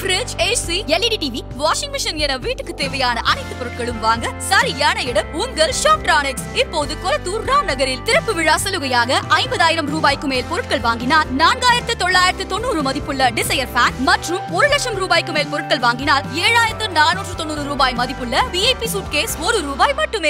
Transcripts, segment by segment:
Fridge, AC, LED TV, washing machine என வீட்டுக்கு தேவையான அனைத்து பொருட்களும் வாங்க சரியான இடம் உங்கள் ஷாப்ட்ரானிக்ஸ். இப்போது கொளத்தூர் ராம் நகரில் திறப்பு விழா சலுகையாக 50,000 ரூபாய்க்கு மேல் பொருட்கள் வாங்கினால் 4,990 மதிப்புள்ள டிசையர் ஃபேன் மற்றும் 1,00,000 ரூபாய்க்கு மேல் பொருட்கள் வாங்கினால் 7,490 ரூபாய் மதிப்புள்ள VIP சூட்கேஸ் ₹1 மட்டுமே.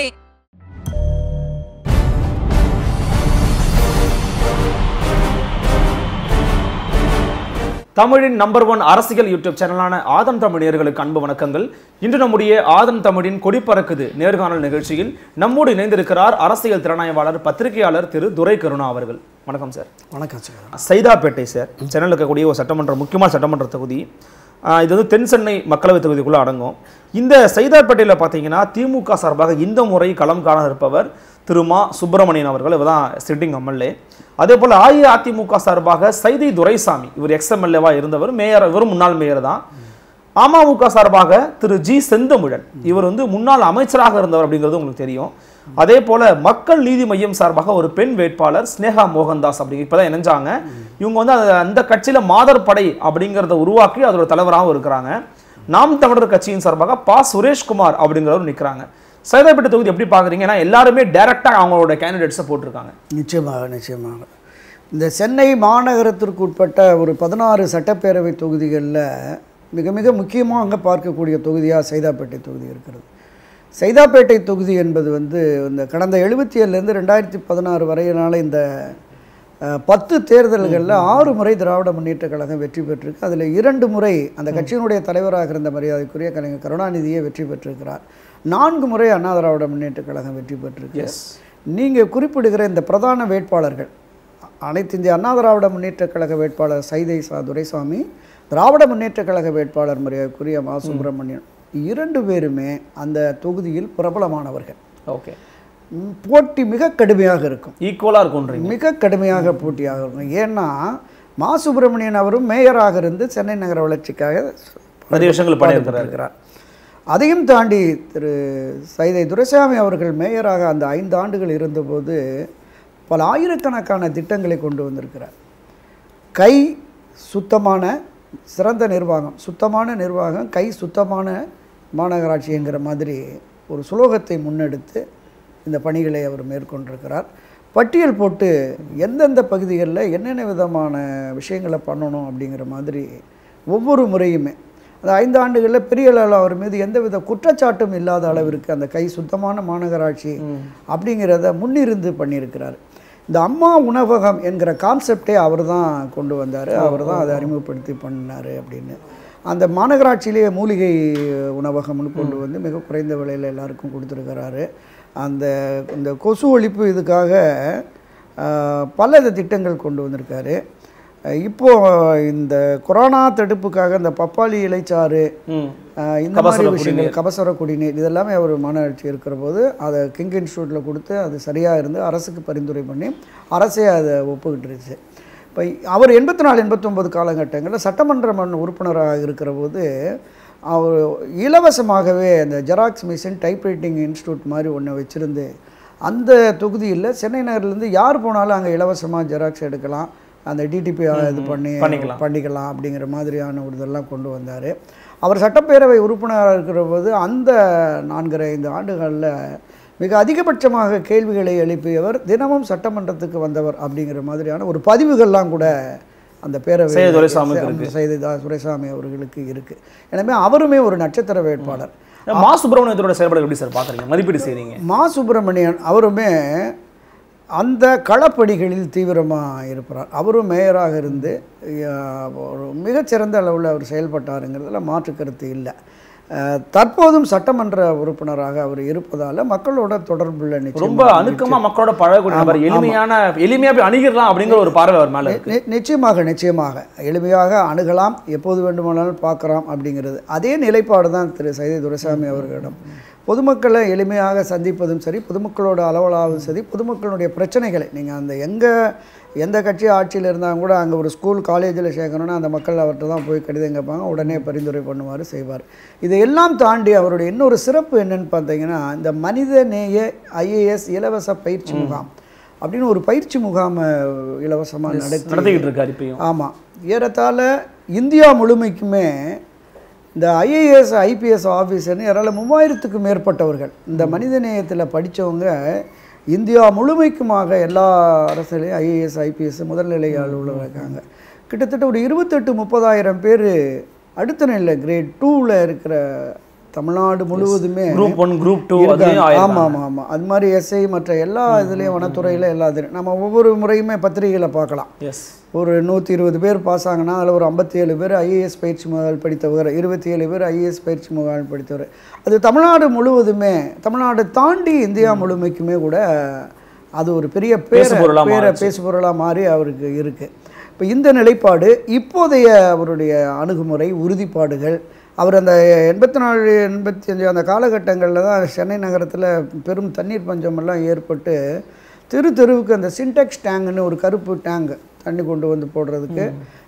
தமிழின் நம்பர் 1 அரசியல் யூடியூப் சேனலான ஆதன் தமிழ் நேயர்களுக்கு அன்பு வணக்கங்கள். இன்று நம்முடைய ஆதன் தமிழின் கொடி பறக்குது நேர்காணல் நிகழ்ச்சியில் நம்மோடு இணைந்திருக்கிறார் அரசியல் திறனாய்வாளர் பத்திரிகையாளர் திரு துரை கருணா அவர்கள். வணக்கம் சார். வணக்கம் சார். சைதாப்பேட்டை சார், சென்னையில் இருக்கக்கூடிய ஒரு சட்டமன்ற முக்கியமான சட்டமன்ற தொகுதி. இது வந்து தென் சென்னை மக்களவை தொகுதிக்குள்ளே அடங்கும். இந்த சைதாப்பேட்டையில் பார்த்தீங்கன்னா திமுக சார்பாக இந்த முறை களம் காண இருப்பவர் திரு மா சுப்பிரமணியன் அவர்கள். இவர் தான் சிட்டிங் எம்எல்ஏ. அதே போல் அஇஅதிமுக சார்பாக சைதை துரைசாமி, இவர் எக்ஸ்எம்எல்ஏவா இருந்தவர், மேயர், இவரும் முன்னாள் மேயர் தான். அமமுக சார்பாக திரு ஜி செந்தமிழன், இவர் வந்து முன்னாள் அமைச்சராக இருந்தவர் அப்படிங்கிறது உங்களுக்கு தெரியும். அதே போல மக்கள் நீதி மையம் சார்பாக ஒரு பெண் வேட்பாளர் ஸ்னேகா மோகன்தாஸ் அப்படிங்க இப்பதான் இணைஞ்சாங்க. இவங்க வந்து அந்த கட்சியில மாதர் படை அப்படிங்கிறத உருவாக்கி அதோட தலைவராகவும் இருக்கிறாங்க. நாம் தமிழர் கட்சியின் சார்பாக பா சுரேஷ்குமார் அப்படிங்கிறவர் நிற்கிறாங்க. சைதாப்பேட்டை தொகுதி எப்படி பார்க்குறீங்க? ஏன்னா எல்லாருமே டைரக்டாக அவங்களோட கேண்டிடேட்ஸை போட்டிருக்காங்க. நிச்சயமாக இந்த சென்னை மாநகரத்திற்கு உட்பட்ட ஒரு 16 சட்டப்பேரவை தொகுதிகளில் மிக மிக முக்கியமாக பார்க்கக்கூடிய தொகுதியாக சைதாப்பேட்டை தொகுதி இருக்கிறது. சைதாப்பேட்டை தொகுதி என்பது வந்து இந்த கடந்த 77லேருந்து 2016 வரையினால இந்த 10 தேர்தல்களில் 6 முறை திராவிட முன்னேற்ற கழகம் வெற்றி பெற்றிருக்கு. அதில் 2 முறை அந்த கட்சியினுடைய தலைவராக இருந்த மரியாதைக்குரிய கலைஞர் கருணாநிதியே வெற்றி பெற்றிருக்கிறார். 4 முறை அண்ணா திராவிட முன்னேற்ற கழகம் வெற்றி பெற்றிருக்கு. நீங்கள் குறிப்பிடுகிற இந்த பிரதான வேட்பாளர்கள் அனைத்து இந்திய அண்ணா திராவிட முன்னேற்ற கழக வேட்பாளர் சைதை துரைசாமி, திராவிட முன்னேற்ற கழக வேட்பாளர் மரியாதைக்குரிய மா சுப்பிரமணியன், 2 பேருமே அந்த தொகுதியில் பிரபலமானவர்கள். ஓகே, போட்டி மிக கடுமையாக இருக்கும், ஈக்குவலாக இருக்கும், மிக கடுமையாக போட்டியாக இருக்கும். ஏன்னா மா சுப்பிரமணியன் அவரும் மேயராக இருந்து சென்னை நகர வளர்ச்சிக்காக நிறைய விஷயங்கள் பண்ணியிருக்கிறார். அதையும் தாண்டி திரு சைதை துரைசாமி அவர்கள் மேயராக அந்த 5 ஆண்டுகள் இருந்தபோது பல ஆயிரக்கணக்கான திட்டங்களை கொண்டு வந்திருக்கிறார். கை சுத்தமான சிறந்த நிர்வாகம், சுத்தமான நிர்வாகம், கை சுத்தமான மாநகராட்சிங்கிற மாதிரி ஒரு சுலோகத்தை முன்னெடுத்து இந்த பணிகளை அவர் மேற்கொண்டிருக்கிறார். பட்டியல் போட்டு எந்தெந்த பகுதிகளில் என்னென்ன விதமான விஷயங்களை பண்ணணும் அப்படிங்கிற மாதிரி ஒவ்வொரு முறையுமே அந்த 5 ஆண்டுகளில் பெரிய அளவில் அவர் மீது எந்தவித குற்றச்சாட்டும் இல்லாத அளவிற்கு அந்த கை சுத்தமான மாநகராட்சி அப்படிங்கிறத முன்னிருந்து பண்ணியிருக்கிறார். இந்த அம்மா உணவகம் என்கிற கான்செப்டே அவர் தான் கொண்டு வந்தார், அவர் தான் அதை அறிமுகப்படுத்தி பண்ணார். அப்படின்னு அந்த மாநகராட்சியிலேயே மூலிகை உணவகம்னு கொண்டு வந்து மிக குறைந்த விலையில் எல்லாருக்கும் கொடுத்துருக்கிறாரு. இந்த கொசு ஒழிப்பு இதுக்காக பல திட்டங்கள் கொண்டு வந்திருக்காரு. இப்போது இந்த கொரோனா தடுப்புக்காக இந்த பப்பாளி இலைச்சாறு, இந்த மாதிரி விஷயங்கள், கபசுர குடிநீர், இதெல்லாமே அவர் மாநகராட்சி இருக்கிற போது அதை கிங் இன்ஸ்டியூட்டில் கொடுத்து அது சரியாக இருந்து அரசுக்கு பரிந்துரை பண்ணி அரசே அதை ஒப்புக்கிட்டுருச்சு. இப்போ அவர் 84-89 காலகட்டங்களில் சட்டமன்ற உறுப்பினராக இருக்கிற போது அவர் இலவசமாகவே அந்த ஜெராக்ஸ் மிஷின், டைப்ரைட்டிங் இன்ஸ்டியூட் மாதிரி ஒன்று வச்சுருந்து அந்த தொகுதியில் சென்னை நகர்லேருந்து யார் போனாலும் அங்கே இலவசமாக ஜெராக்ஸ் எடுக்கலாம், அந்த டிடிபி இது பண்ணிக்கலாம் அப்படிங்கிற மாதிரியான ஒரு இதெல்லாம் கொண்டு வந்தார். அவர் சட்டப்பேரவை உறுப்பினராக இருக்கிற போது அந்த 4-5 ஆண்டுகளில் மிக அதிகபட்சமாக கேள்விகளை எழுப்பியவர், தினமும் சட்டமன்றத்துக்கு வந்தவர் அப்படிங்கிற மாதிரியான ஒரு பதிவுகள்லாம் கூட அந்த பேரவை சைதை துரைசாமி அவர்களுக்கு இருக்குது. எனவே அவருமே ஒரு நட்சத்திர வேட்பாளர். மா சுப்பிரமணியத்தோட செயல்பாடு எப்படி சார் பார்க்குறீங்க, மதிப்பீடு செய்கிறீங்க? மா சுப்பிரமணியன் அவருமே அந்த களப்பணிகளில் தீவிரமாக இருப்பார். அவரும் மேயராக இருந்து ஒரு மிகச்சிறந்த அளவில் அவர் செயல்பட்டாருங்கிறதுல மாற்று கருத்து இல்லை. தற்போதும் சட்டமன்ற உறுப்பினராக அவர் இருப்பதால் மக்களோட தொடர்புள்ள ரொம்ப அணுக்கமாக மக்களோட பழகக்கூடிய எளிமையாக அணுகிடலாம் அப்படிங்கிற ஒரு பார்வை அவர் மேலே நிச்சயமாக எளிமையாக அணுகலாம், எப்போது வேண்டுமானாலும் பார்க்கலாம் அப்படிங்கிறது அதே நிலைப்பாடு தான் திரு சைதை துரைசாமி அவர்களிடம். பொதுமக்களை எளிமையாக சந்திப்பதும் சரி, பொதுமக்களோட அளவலாகவும் சரி, பொதுமக்களுடைய பிரச்சனைகளை நீங்கள் அந்த எந்த கட்சி ஆட்சியில் இருந்தாலும் கூட அங்கே ஒரு ஸ்கூல் காலேஜில் சேர்க்கணுன்னா அந்த மக்கள் அவர்கிட்ட தான் போய் கடிதம் கேட்பாங்க, உடனே பரிந்துரை பண்ணுவார், செய்வார். இதையெல்லாம் தாண்டி அவருடைய இன்னொரு சிறப்பு என்னன்னு பார்த்தீங்கன்னா, இந்த மனித நேய IAS இலவச பயிற்சி முகாம் அப்படின்னு ஒரு பயிற்சி முகாமை இலவசமாக நடத்திக்கிட்டு இருக்காரு இப்பயும். ஆமாம், ஏறத்தாழ இந்தியா முழுமைக்குமே இந்த ஐஏஎஸ் ஐபிஎஸ் ஆஃபீஸர்னு யாரால 3000க்கும் மேற்பட்டவர்கள் இந்த மனிதநேயத்தில் படித்தவங்க இந்தியா முழுமைக்குமாக எல்லா அரசுலையும் ஐஏஎஸ் ஐபிஎஸ் முதல்நிலை அலுவலர் இருக்காங்க. கிட்டத்தட்ட ஒரு 28-30,000 பேர் அடுத்த நிலையில் கிரேட் 2ல் இருக்கிற தமிழ்நாடு முழுவதுமே குரூப் 1 குரூப் 2 ஆமாம் அது மாதிரி எஸ்ஐ மற்ற எல்லா இதுலேயும் வனத்துறையில் எல்லா இதுலையும் நம்ம ஒவ்வொரு முறையுமே பத்திரிகையில் பார்க்கலாம். ஒரு 120 பேர் பாஸ் ஆகினா அதில் ஒரு 57 பேர் ஐஏஎஸ் பயிற்சி முகால் படித்தவர், 27 பேர் ஐஏஎஸ் பயிற்சி முகால் படித்தவர். அது தமிழ்நாடு முழுவதுமே, தமிழ்நாடு தாண்டி இந்தியா முழுமைக்குமே கூட அது ஒரு பெரிய பேசுபொருளாக மாறி அவருக்கு இருக்குது. இப்போ இந்த நிலைப்பாடு இப்போதைய அவருடைய அணுகுமுறை உறுதிப்பாடுகள் அவர் அந்த 84-85 அந்த காலகட்டங்களில் தான் சென்னை நகரத்தில் பெரும் தண்ணீர் பஞ்சமெல்லாம் ஏற்பட்டு தெருவுக்கு அந்த சின்டெக்ஸ் டேங்குன்னு ஒரு கருப்பு டேங்க் தண்ணி கொண்டு வந்து போடுறதுக்கு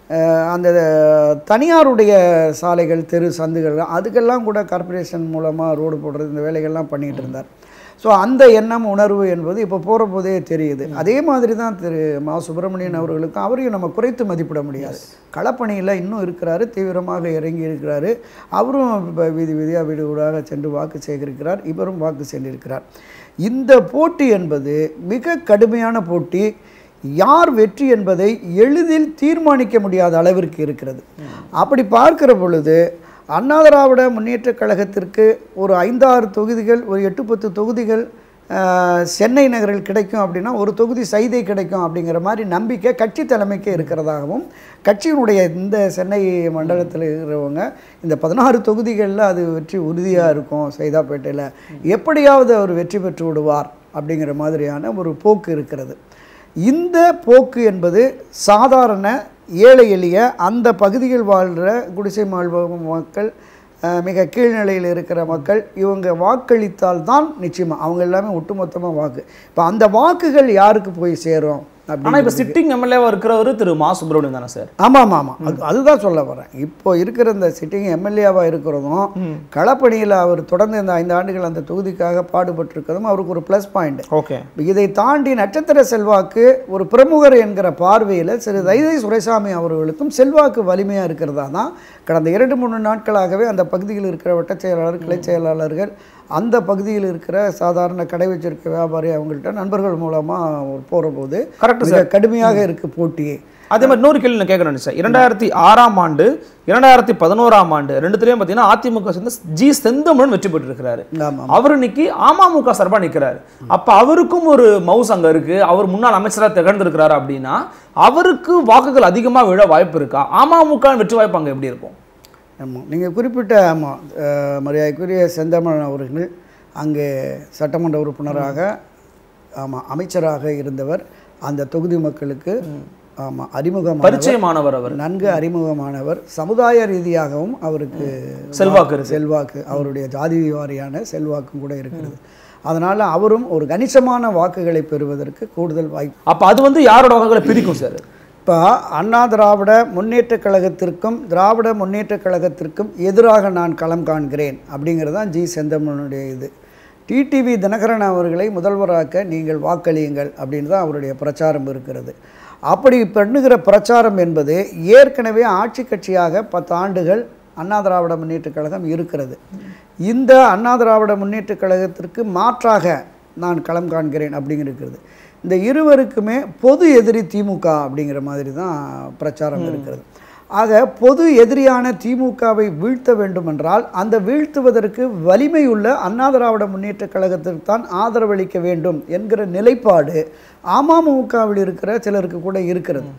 அந்த தனியாருடைய சாலைகள் தெரு சந்துகள் அதுக்கெல்லாம் கூட கார்ப்பரேஷன் மூலமாக ரோடு போடுறது இந்த வேலைகள்லாம் பண்ணிகிட்டு இருந்தார். ஸோ அந்த எண்ணம் உணர்வு என்பது இப்போ போகிற போதே தெரியுது. அதே மாதிரி தான் திரு மா சுப்பிரமணியன் அவர்களுக்கும் அவரையும் நம்ம குறைத்து மதிப்பிட முடியாது. களப்பணியில் இன்னும் இருக்கிறாரு, தீவிரமாக இறங்கி இருக்கிறாரு. அவரும் இப்போ வீதியாக வீடு வீடாக சென்று வாக்கு சேகரிக்கிறார், இவரும் வாக்கு சென்றிருக்கிறார். இந்த போட்டி என்பது மிக கடுமையான போட்டி. யார் வெற்றி என்பதை எளிதில் தீர்மானிக்க முடியாத அளவிற்கு இருக்கிறது. அப்படி பார்க்கிற பொழுது அண்ணா திராவிட முன்னேற்றக் கழகத்திற்கு ஒரு 5-6 தொகுதிகள், ஒரு 8-10 தொகுதிகள் சென்னை நகரில் கிடைக்கும் அப்படின்னா ஒரு தொகுதி சைதை கிடைக்கும் அப்படிங்கிற மாதிரி நம்பிக்கை கட்சி தலைமைக்கு இருக்கிறதாகவும், கட்சியினுடைய இந்த சென்னை மண்டலத்தில் இருக்கிறவங்க இந்த 16 தொகுதிகளில் அது வெற்றி உறுதியாக இருக்கும், சைதாப்பேட்டையில் எப்படியாவது அவர் வெற்றி பெற்று விடுவார் அப்படிங்கிற மாதிரியான ஒரு போக்கு இருக்கிறது. இந்த போக்கு என்பது சாதாரண ஏழை எளிய அந்த பகுதியில் வாழ்கிற குடிசை மக்கள், மிக கீழ்நிலையில் இருக்கிற மக்கள், இவங்க வாக்களித்தால் தான் நிச்சயமாக அவங்க எல்லாமே ஒட்டுமொத்தமாக வாக்கு. இப்போ அந்த வாக்குகள் யாருக்கு போய் சேரும்? ஆனால் இப்போ சிட்டிங் எம்எல்ஏவாக இருக்கிறவர் திரு மா சுப்பிரமணியன் தானே சார்? ஆமாம் அதுதான் சொல்ல வரேன். இப்போ இருக்கிற இந்த சிட்டிங் எம்எல்ஏவாக இருக்கிறதும் களப்பணியில் அவர் தொடர்ந்து இந்த 5 ஆண்டுகள் அந்த தொகுதிக்காக பாடுபட்டிருக்கிறதும் அவருக்கு ஒரு ப்ளஸ் பாயிண்ட். ஓகே, இதை தாண்டி நட்சத்திர செல்வாக்கு ஒரு பிரமுகர் என்கிற பார்வையில் திரு சைதை துரைசாமி அவர்களுக்கும் செல்வாக்கு வலிமையாக இருக்கிறதா தான் கடந்த 2-3 நாட்களாகவே அந்த பகுதியில் இருக்கிற வட்டச் செயலாளர், கிளை செயலாளர்கள், அந்த பகுதியில் இருக்கிற சாதாரண கடை வச்சிருக்க வியாபாரி அவங்கள்ட்ட நண்பர்கள் மூலமாக போகிற போது கடுமையாக இருக்குது போட்டியே. அதே மாதிரி இன்னொரு கேள்வி நான் கேட்குறேன் சார். 2006ஆம் ஆண்டு 2011ஆம் ஆண்டு ரெண்டுத்துலேயும் பார்த்தீங்கன்னா அதிமுக சேர்ந்து ஜி செந்தமிழன் வெற்றி பெற்றிருக்கிறாரு. அவர் இன்னைக்கு அமமுக சார்பாக நிற்கிறாரு. அப்போ அவருக்கும் ஒரு மவுஸ் அங்கே இருக்குது, அவர் முன்னாள் அமைச்சராக திகழ்ந்திருக்கிறாரு அப்படின்னா அவருக்கு வாக்குகள் அதிகமாக விழ வாய்ப்பு இருக்கா? அமமுக வெற்றி வாய்ப்பு அங்கே எப்படி இருக்கும்? ஆமாம், நீங்கள் குறிப்பிட்ட மரியாதைக்குரிய செந்தமிழன் அவர்கள் அங்கே சட்டமன்ற உறுப்பினராக அமைச்சராக இருந்தவர். அந்த தொகுதி மக்களுக்கு பரிச்சயமானவர், அவர் நன்கு அறிமுகமானவர். சமுதாய ரீதியாகவும் அவருக்கு செல்வாக்கு அவருடைய ஜாதி வாரியான செல்வாக்கும் கூட இருக்கிறது. அதனால் அவரும் ஒரு கணிசமான வாக்குகளை பெறுவதற்கு கூடுதல் வாய்ப்பு. அப்போ அது யாரோட வாக்குகளை பிரிக்கும் சார்? இப்போ அண்ணா திராவிட முன்னேற்றக் கழகத்திற்கும் திராவிட முன்னேற்றக் கழகத்திற்கும் எதிராக நான் களம் காண்கிறேன் அப்படிங்கிறது தான் ஜி செந்தமிழனுடைய இது. டிடிவி தினகரன் அவர்களை முதல்வராக்க நீங்கள் வாக்களியுங்கள் அப்படின்னு தான் அவருடைய பிரச்சாரம் இருக்கிறது. அப்படி பண்ணுகிற பிரச்சாரம் என்பது ஏற்கனவே ஆட்சி கட்சியாக 10 ஆண்டுகள் அண்ணா திராவிட முன்னேற்றக் கழகம் இருக்கிறது. இந்த அண்ணா திராவிட முன்னேற்றக் கழகத்திற்கு மாற்றாக நான் களம் காண்கிறேன் அப்படிங்கிறது. இந்த இருவருக்குமே பொது எதிரி திமுக அப்படிங்கிற மாதிரி தான் பிரச்சாரம் இருக்கிறது. ஆக பொது எதிரியான திமுகவை வீழ்த்த வேண்டுமென்றால் அந்த வீழ்த்துவதற்கு வலிமையுள்ள அண்ணா திராவிட முன்னேற்றக் கழகத்திற்கு தான் ஆதரவளிக்க வேண்டும் என்கிற நிலைப்பாடு அமமுகவில் இருக்கிற சிலருக்கு கூட இருக்கிறது.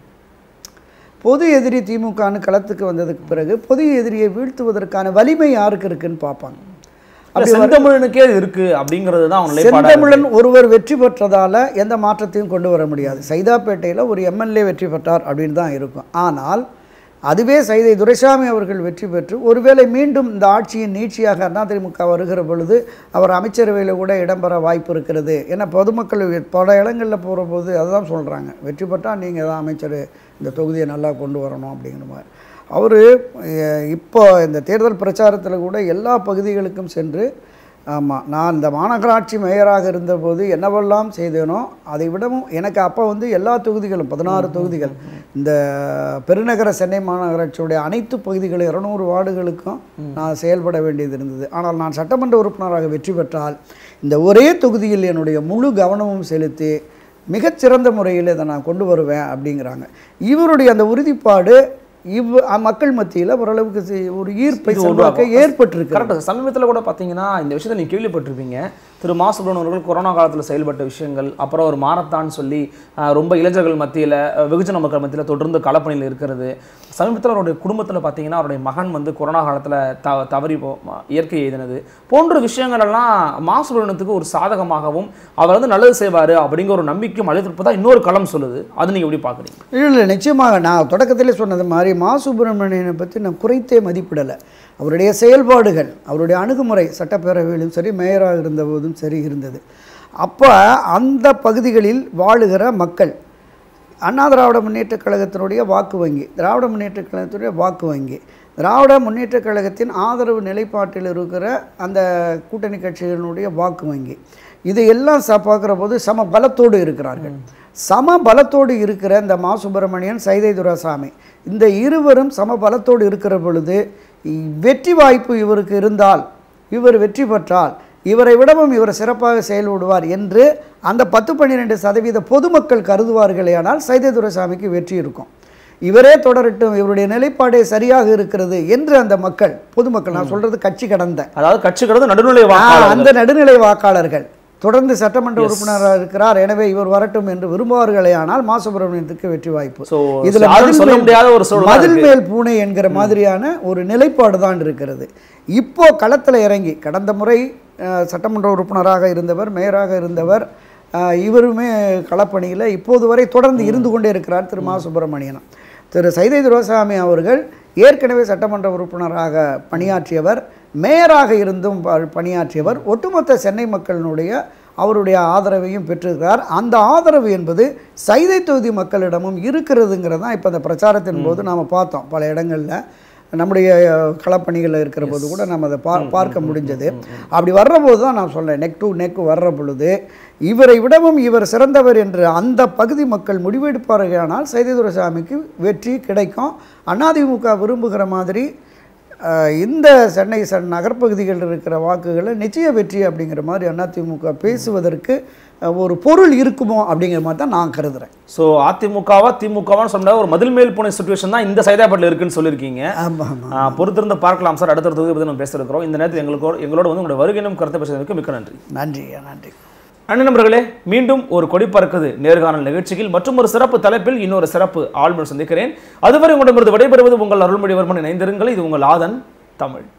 பொது எதிரி திமுகன்னு களத்துக்கு வந்ததுக்கு பிறகு பொது எதிரியை வீழ்த்துவதற்கான வலிமை யாருக்கு இருக்குன்னு பார்ப்பாங்க. செந்தமிழனுக்கே இருக்கு அப்படிங்கிறது தான். செந்தமிழன் ஒருவர் வெற்றி பெற்றதால எந்த மாற்றத்தையும் கொண்டு வர முடியாது. சைதாப்பேட்டையில் ஒரு எம்எல்ஏ வெற்றி பெற்றார் அப்படின்னு தான் இருக்கும். ஆனால் அதுவே சைதை துரைசாமி அவர்கள் வெற்றி பெற்று ஒருவேளை மீண்டும் இந்த ஆட்சியின் நீட்சியாக அதிமுக வருகிற பொழுது அவர் அமைச்சரவையில் கூட இடம்பெற வாய்ப்பு இருக்கிறது. ஏன்னா பொதுமக்கள் பல இடங்களில் போகிற போது அதுதான் சொல்கிறாங்க, வெற்றி பெற்றால் நீங்கள் தான் அமைச்சர், இந்த தொகுதியை நல்லா கொண்டு வரணும் அப்படிங்கிற மாதிரி. அவர் இப்போ இந்த தேர்தல் பிரச்சாரத்தில் கூட எல்லா பகுதிகளுக்கும் சென்று ஆமாம், நான் இந்த மாநகராட்சி மேயராக இருந்தபோது என்னவெல்லாம் செய்தேனோ அதை விடவும் எனக்கு அப்போ வந்து எல்லா தொகுதிகளும் 16 தொகுதிகள், இந்த பெருநகர சென்னை மாநகராட்சியுடைய அனைத்து பகுதிகளும் 200 வார்டுகளுக்கும் நான் செயல்பட வேண்டியது இருந்தது. ஆனால் நான் சட்டமன்ற உறுப்பினராக வெற்றி பெற்றால் இந்த ஒரே தொகுதியில் என்னுடைய முழு கவனமும் செலுத்தி மிகச்சிறந்த முறையில் இதை நான் கொண்டு வருவேன் அப்படிங்கிறாங்க. இவருடைய அந்த உறுதிப்பாடு மக்கள் மத்தியில் ஓரளவுக்கு ஒரு ஈர்ப்பை ஏற்பட்டிருக்கு. கரெக்டாக. சமீபத்தில் கூட பார்த்தீங்கன்னா இந்த விஷயத்தை நீங்கள் கேள்விப்பட்டிருப்பீங்க. திரு மா சுப்பிரமணியன் அவர்கள் கொரோனா காலத்தில் செயல்பட்ட விஷயங்கள், அப்புறம் ஒரு மாரத்தான் சொல்லி ரொம்ப இளைஞர்கள் மத்தியில், வெகுஜன மக்கள் மத்தியில் தொடர்ந்து களப்பணியில் இருக்கிறது. சமீபத்தில் அவருடைய குடும்பத்தில் பார்த்தீங்கன்னா அவருடைய மகன் வந்து கொரோனா காலத்தில் தவறி இயற்கை எய்தினது போன்ற விஷயங்கள் எல்லாம் மா சுப்பிரமணியத்துக்கு ஒரு சாதகமாகவும் அவர் வந்து நல்லது செய்வார் அப்படிங்கிற ஒரு நம்பிக்கையும் அளித்திருப்பதா இன்னொரு களம் சொல்லுது. அது நீங்கள் எப்படி பார்க்குறீங்க? இல்லை, நிச்சயமாக நான் தொடக்கத்திலே சொன்னது மாதிரி மா சுப்பிரமணியனை பற்றி நான் குறைத்தே மதிப்பிடலை. அவருடைய செயல்பாடுகள், அவருடைய அணுகுமுறை சட்டப்பேரவையிலும் சரி, மேயராக இருந்தபோதும் சரி இருந்தது. அப்போ அந்த பகுதிகளில் வாழுகிற மக்கள் அண்ணா திராவிட முன்னேற்றக் கழகத்தினுடைய வாக்கு வங்கி, திராவிட முன்னேற்றக் கழகத்தினுடைய வாக்கு வங்கி, திராவிட முன்னேற்றக் கழகத்தின் ஆதரவு நிலைப்பாட்டில் இருக்கிற அந்த கூட்டணி கட்சிகளினுடைய வாக்கு வங்கி, இதையெல்லாம் பார்க்குற போது சம பலத்தோடு இருக்கிறார்கள். சம பலத்தோடு இருக்கிற இந்த மா சுப்பிரமணியன், சைதை துரைசாமி, இந்த இருவரும் சம பலத்தோடு இருக்கிற பொழுது வெற்றி வாய்ப்பு இவருக்கு இருந்தால், இவர் வெற்றி பெற்றால் இவரை விடவும் இவர் சிறப்பாக செயல்படுவார் என்று அந்த 10-12% பொதுமக்கள் கருதுவார்களே. ஆனால் சைதை துரைசாமிக்கு வெற்றி இருக்கும். இவரே தொடரட்டும், இவருடைய நிலைப்பாடே சரியாக இருக்கிறது என்று அந்த மக்கள், பொதுமக்கள், நான் சொல்றது கட்சி கடந்த, அதாவது கட்சி கடந்த நடுநிலை வாக்காளர்கள், அந்த நடுநிலை வாக்காளர்கள் தொடர்ந்து சட்டமன்ற உறுப்பினராக இருக்கிறார், எனவே இவர் வரட்டும் என்று விரும்புவார்களே. ஆனால் மா சுப்பிரமணியத்துக்கு வெற்றி வாய்ப்பு. இதுல மதில் மேல் பூனை என்கிற மாதிரியான ஒரு நிலைப்பாடு தான் இருக்கிறது. இப்போ களத்தில் இறங்கி, கடந்த முறை சட்டமன்ற உறுப்பினராக இருந்தவர், மேயராக இருந்தவர், இவருமே களப்பணியில் இப்போது வரை தொடர்ந்து இருந்து கொண்டே இருக்கிறார் திரு மா சுப்பிரமணியன். திரு சைதை துரைசாமி அவர்கள் ஏற்கனவே சட்டமன்ற உறுப்பினராக பணியாற்றியவர், மேயராக இருந்தும் பணியாற்றியவர். ஒட்டுமொத்த சென்னை மக்களினுடைய அவருடைய ஆதரவையும் பெற்றிருக்கிறார். அந்த ஆதரவு என்பது சைதை தொகுதி மக்களிடமும் இருக்கிறதுங்கிறது தான் இப்போ அந்த பிரச்சாரத்தின் போது நாம் பார்த்தோம். பல இடங்களில் நம்முடைய களப்பணிகளில் இருக்கிற போது கூட நம்ம அதை பார்க்க முடிஞ்சது. அப்படி வர்ற போது தான் நான் சொல்கிறேன், நெக் டு நெக் வர்ற பொழுது இவரை விடவும் இவர் சிறந்தவர் என்று அந்த பகுதி மக்கள் முடிவெடுப்பார்கள். ஆனால் சைதை துரைசாமிக்கு வெற்றி கிடைக்கும். அதிமுக விரும்புகிற மாதிரி இந்த சென்னை நகர்ப்பகுதிகளில் இருக்கிற வாக்குகளை நிச்சய வெற்றி அப்படிங்கிற மாதிரி அதிமுக பேசுவதற்கு ஒரு பொருள் இருக்குமோ அப்படிங்கிற மாதிரி தான் நான் கருதுறேன். ஸோ அதிமுகவா திமுகவான்னு சொன்னா ஒரு மதில் மேல் போன சிச்சுவேஷன் தான் இந்த சைதாப்பேட்டில் இருக்குன்னு சொல்லியிருக்கீங்க. பொறுத்திருந்து பார்க்கலாம் சார். அடுத்த தொகுதி பற்றி நம்ம பேசிருக்கிறோம். இந்த நேரத்தில் எங்களோட வந்து உங்களுடைய வருகையினும் கருத்தை பேசுவதற்கு மிக்க நன்றி. நன்றி நன்றி. நண்பர்களே, மீண்டும் ஒரு கொடி பறக்குது நேர்காணல் நிகழ்ச்சியில் மற்றும் ஒரு சிறப்பு தலைப்பில் இன்னொரு சிறப்பு ஆளுநர் சந்திக்கிறேன். அதுவரை உங்களிடமிருந்து விடைபெறுவது உங்கள் அருள்மொழிவர்மன். இணைந்திருங்கள். இது உங்கள் ஆதன் தமிழ்.